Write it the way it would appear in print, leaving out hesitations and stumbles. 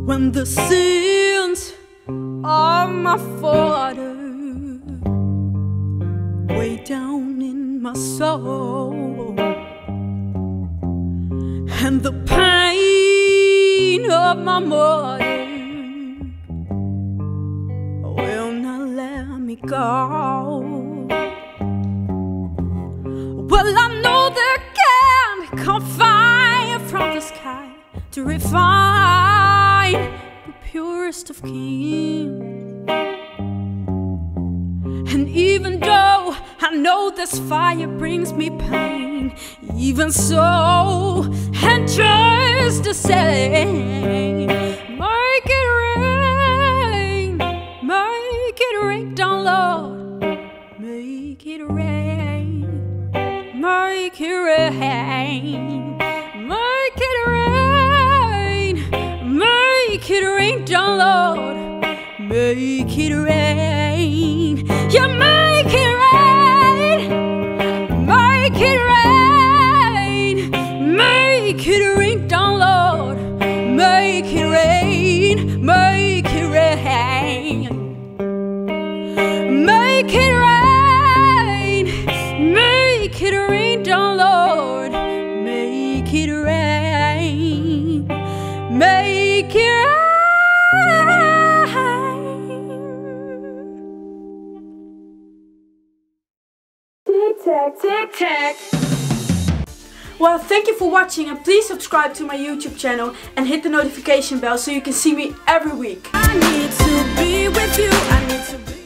when the sins of my father way down in my soul, and the pain of my mother will not let me go. Well, I know there can't come fire from the sky to refine the purest of kings. And even though I know this fire brings me pain, even so, and just the same, make it rain down, Lord, make it rain, make it rain, make it rain, make it rain down, Lord, make it rain, you make it rain, make it rain, make it rain down, Lord, make it rain, make it rain, make it rain, make it rain down, Lord, make it rain, make it rain. Tic tac. Well, thank you for watching, and please subscribe to my YouTube channel and hit the notification bell so you can see me every week. I need to be with you. I need to be